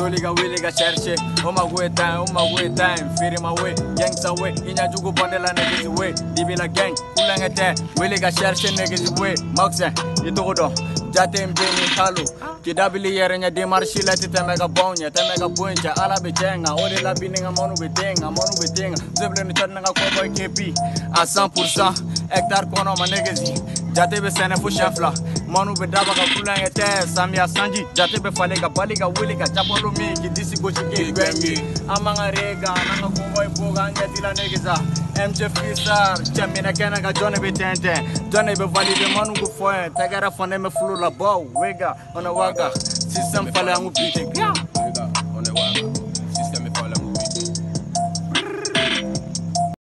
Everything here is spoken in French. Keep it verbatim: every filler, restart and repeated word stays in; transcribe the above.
Soliga williga cherche, oh my way time, oh my way time, feeding my way, gangs away, in a jugu bondela niggas away, Dibila gang, Ulangate, williga cherche niggas away, Moxa, Yitodo, Jatim Bini Halu, Kidabili Yerenya Demarshi let it mega bonya, Temega Bunja, Alabijenga, Odela Bining a monu with ding, a monu with ding, Ziblin Turnanga Cowboy K P, a cent percent, hectare kono ma niggas, Jatebe Sene Fushafla, Manu Bedaba Kulangate, Samia Sanji, Jatebe Falega, Baliga, Williga, Japolo Miki, Disi Gochi Grangi, Amanga Rega, Nanga Cowboy Boga, Yatila Negeza, M J Fisar, Chamina Kanaga, Johnny Betente, Johnny Bevali, the Manu Gufoy, Tagara Foneme Flula Bow, Wega, on a Waga, System Falangu beating.